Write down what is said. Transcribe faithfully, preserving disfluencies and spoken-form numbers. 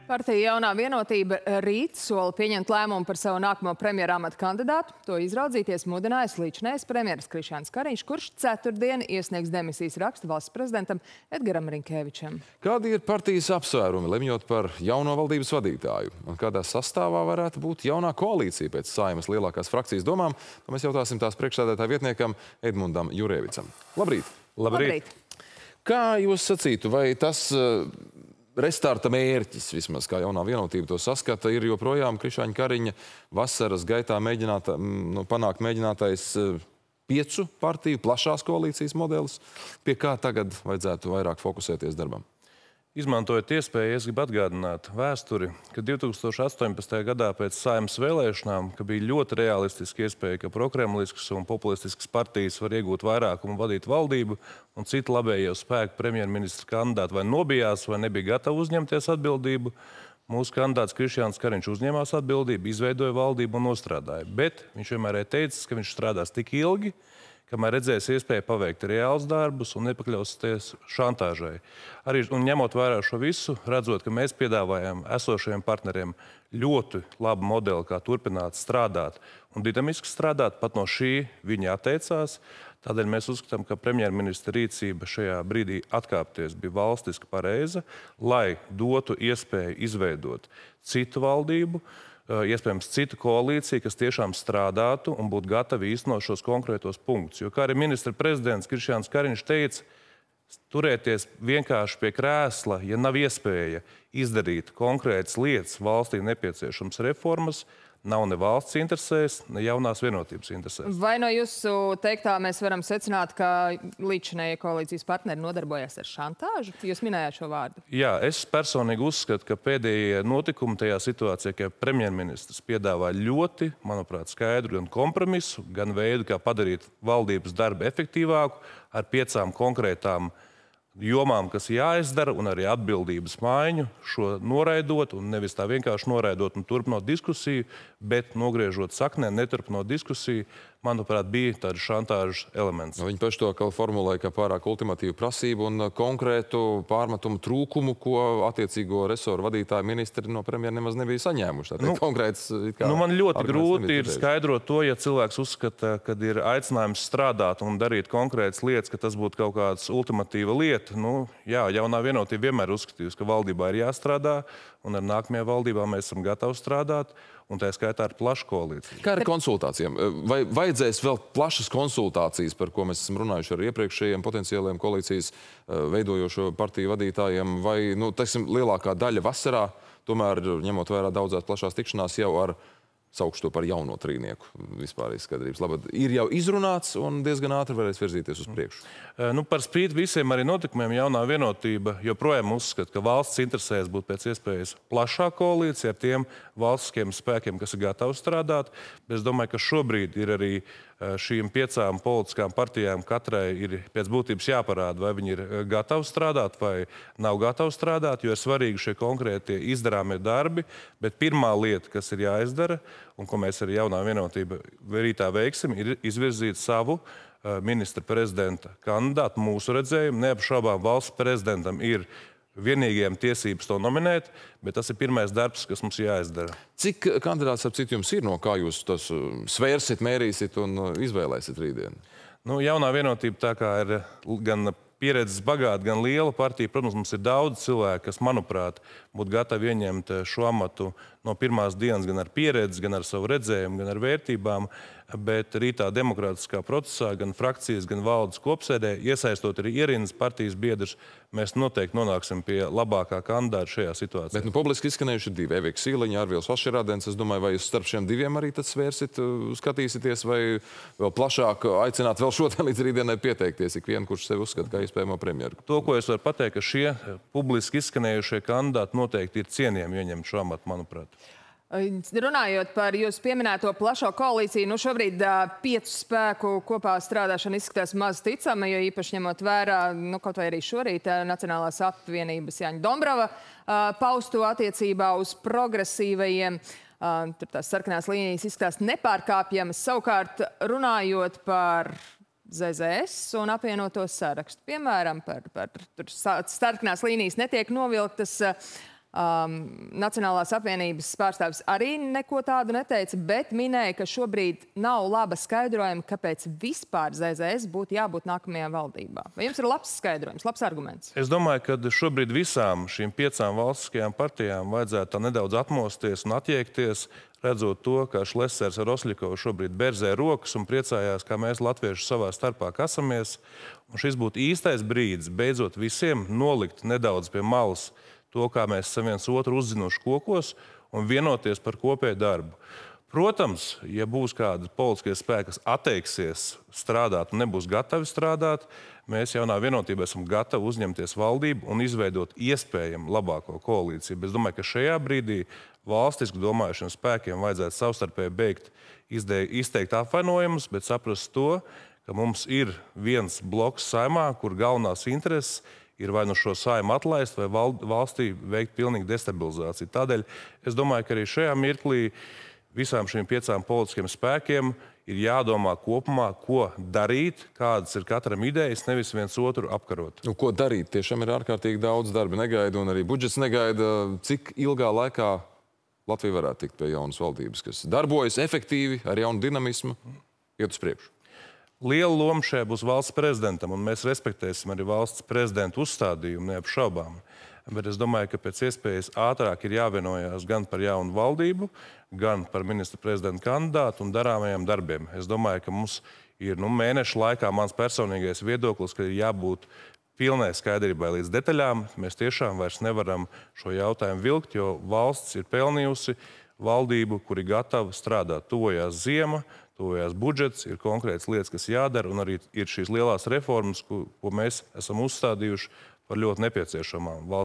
Partija Jaunā vienotība rīt sola pieņemt lēmumu par savu nākamo premjera amata kandidātu. To izraudzīties mudinājis līdzinājais premjeras Krišjāns Kariņš, kurš ceturtdien iesniegs demisijas rakstu valsts prezidentam Edgaram Rinkēvičam. Kādi ir partijas apsvērumi, lemjot par jauno valdības vadītāju? Un kādā sastāvā varētu būt jaunā koalīcija pēc Saeimas lielākās frakcijas domām? To mēs jautāsim tās priekšsēdētāja vietniekam Edmundam Jurēvicam. Labrīt! Labrīt! Labrīt. Kā jūs sacītu, vai tas restarta mērķis, vismaz kā Jaunā vienotība to saskata, ir joprojām Krišjāņa Kariņa vasaras gaitā mēģinātā, nu, panākt mēģinātais piecu partiju plašās koalīcijas modelis, pie kā tagad vajadzētu vairāk fokusēties darbam? Izmantojot iespēju, es gribu atgādināt vēsturi, ka divi tūkstoši astoņpadsmitajā gadā pēc Saeimas vēlēšanām, ka bija ļoti realistiski iespēja, ka prokremliskas un populistiskas partijas var iegūt vairākumu un vadīt valdību, un citi labējie spēki premjerministra kandidāti vai nobijās, vai nebija gatavi uzņemties atbildību. Mūsu kandidāts Krišjāns Kariņš uzņēmās atbildību, izveidoja valdību un nostrādāja. Bet viņš vienmēr ir teicis, ka viņš strādās tik ilgi, kamēr redzēs iespēju paveikt reāls darbus un nepakļausties šantāžai. Arī, un ņemot vērā šo visu, redzot, ka mēs piedāvājam esošajiem partneriem ļoti labu modeli, kā turpināt strādāt un dinamiski strādāt, pat no šī viņa atteicās. Tādēļ mēs uzskatām, ka premjerministra rīcība šajā brīdī atkāpties bija valstiski pareiza, lai dotu iespēju izveidot citu valdību, iespējams citu koalīciju, kas tiešām strādātu un būtu gatavi īstenot šos konkrētos punktus. Jo, kā arī ministra prezidents Krišjāns Kariņš teica, turēties vienkārši pie krēsla, ja nav iespēja izdarīt konkrētas lietas, valstī nepieciešams reformas, nav ne valsts interesēs, ne jaunās vienotības interesēs. Vai no jūsu teiktā mēs varam secināt, ka līdzinējie koalīcijas partneri nodarbojas ar šantāžu? Jūs minējāt šo vārdu. Jā, es personīgi uzskatu, ka pēdējie notikumi tajā situācijā, ka premjerministrs piedāvā ļoti, manuprāt, skaidru gan kompromisu, gan veidu, kā padarīt valdības darbu efektīvāku ar piecām konkrētām jomām, kas jāizdara, un arī atbildības maiņu, šo noraidot, un nevis tā vienkārši noraidot un turpinot diskusiju, bet nogriežot saknē, neturpinot diskusiju, manuprāt, bija tāds šantāžas elements. Viņi paši to formulēja kā pārāk ultimatīvu prasību un konkrētu pārmetumu trūkumu, ko attiecīgo resoru vadītāju ministri no premjera nemaz nebija saņēmuši. Tā nu, konkrēts, kā, nu, man ļoti grūti ir skaidrot to, ja cilvēks uzskata, ka ir aicinājums strādāt un darīt konkrētas lietas, ka tas būtu kaut kāds ultimatīva lieta. Nu, jā, Jaunā vienotība vienmēr uzskatījusi, ka valdībā ir jāstrādā, un ar nākamajā valdībā mēs esam gatavi strādāt, un tā skaitā ar plašu koalīciju. Kā ar konsultācijām? Vai vajadzēs vēl plašas konsultācijas, par ko mēs esam runājuši ar iepriekšējiem potenciāliem koalīcijas veidojošo partiju vadītājiem, vai, nu, teiksim, lielākā daļa vasarā, tomēr ņemot vērā daudzās plašās tikšanās jau ar saukšu to par jauno trīnieku vispārīs skaidrības labad, ir jau izrunāts un diezgan ātri varēs virzīties uz priekšu? Nu, par spīti visiem arī notikumiem Jaunā vienotība joprojām uzskata, ka valsts interesēs būt pēc iespējas plašāka koalīcija ar tiem valstiskiem spēkiem, kas ir gatavi strādāt. Bet es domāju, ka šobrīd ir arī šīm piecām politiskām partijām katrai ir pēc būtības jāparāda, vai viņi ir gatavi strādāt vai nav gatavi strādāt, jo ir svarīgi šie konkrētie izdarāmie darbi, bet pirmā lieta, kas ir jāizdara, un ko mēs arī Jaunā vienotība rītā veiksim, ir izvirzīt savu ministra prezidenta kandidātu mūsu redzējumu. Neapšaubām valsts prezidentam ir vienīgajiem tiesības to nominēt, bet tas ir pirmais darbs, kas mums jāizdara. Cik kandidāts ap citu jums ir, no kā jūs tos svērsit, mērīsit un izvēlēsit rītdien? Nu, Jaunā vienotība tā kā ir gan pieredzes bagāta, gan liela partija. Protams, mums ir daudz cilvēku, kas, manuprāt, būtu gatavi ieņemt šo amatu no pirmās dienas gan ar pieredzi, gan ar savu redzējumu, gan ar vērtībām, bet rītā demokrātiskā procesā gan frakcijas, gan valdes kopsēdē, iesaistot arī ierindas partijas biedrus, mēs noteikti nonāksim pie labākā kandidāta šajā situācijā. Bet nu, publiski izskanējuši divi, Evika Sīliņa, Arvils Ošerādens. Es domāju, vai jūs starp šiem diviem arī tad svērsit, skatīsieties, vai vēl plašāk aicināt vēl šodien līdz rītdienai pieteikties ikvienu, kurš sevi uzskata kā iespējamo premjeru? To, ko es varu pateikt, ka šie publiski izskanējušie kandidāti noteikti ir cienījami ieņemt šo amatu, manuprāt. Runājot par jūsu pieminēto plašo koalīciju, nu šobrīd uh, piecu spēku kopā strādāšana izskatās maz ticama, jo īpaši ņemot vērā, nu kaut vai arī šorīt uh, Nacionālās apvienības Jāņa Dombrava uh, paustu attiecībā uz progresīvajiem. Uh, tur tās sarkanās līnijas izskatās nepārkāpjamas. Savukārt runājot par Z Z S un apvienoto sarakstu, piemēram, par, par tur sarkanās līnijas netiek novilktas. Uh, Um, Nacionālās apvienības pārstāvis arī neko tādu neteica, bet minēja, ka šobrīd nav laba skaidrojuma, kāpēc vispār Z Z S būtu jābūt nākamajā valdībā. Vai jums ir labs skaidrojums, labs arguments? Es domāju, ka šobrīd visām šīm piecām valstiskajām partijām vajadzētu tā nedaudz atmosties un attiekties, redzot to, ka Šlesers ar Osļikovu šobrīd berzē rokas un priecājās, kā mēs latvieši savā starpā kasamies. Un šis būtu īstais brīdis beidzot visiem nolikt nedaudz pie malas to, kā mēs esam viens otru uzzinuši kokos un vienoties par kopēju darbu. Protams, ja būs kādi politiskie spēki, kas atteiksies strādāt un nebūs gatavi strādāt, mēs jaunā vienotībā esam gatavi uzņemties valdību un izveidot iespējami labāko koalīciju. Bet es domāju, ka šajā brīdī valstiski domājušiem spēkiem vajadzētu savstarpēji beigt izteikt apvainojumus, bet saprast to, ka mums ir viens bloks saimā, kur galvenās intereses ir vai nu šo saimu atlaist, vai valstī veikt pilnīgu destabilizāciju. Tādēļ es domāju, ka arī šajā mirklī visām šīm piecām politiskiem spēkiem ir jādomā kopumā, ko darīt, kādas ir katram idejas, nevis viens otru apkarot. Nu, ko darīt? Tiešām ir ārkārtīgi daudz darba negaida, un arī budžets negaida. Cik ilgā laikā Latvija varētu tikt pie jaunas valdības, kas darbojas efektīvi, ar jaunu dinamismu, iet uz priekšu? Liela loma šajā būs valsts prezidentam, un mēs respektēsim arī valsts prezidenta uzstādījumu, neapšaubām. Bet es domāju, ka pēc iespējas ātrāk ir jāvienojās gan par jaunu valdību, gan par ministra prezidenta kandidātu un darāmajiem darbiem. Es domāju, ka mums ir nu, mēnešu laikā mans personīgais viedoklis, ka ir jābūt pilnai skaidrībai līdz detaļām. Mēs tiešām vairs nevaram šo jautājumu vilkt, jo valsts ir pelnījusi valdību, kuri gatava strādāt. Tuvojās ziema, tuvojās budžets, ir konkrētas lietas, kas jādara, un arī ir šīs lielās reformas, ko, ko mēs esam uzstādījuši par ļoti nepieciešamām.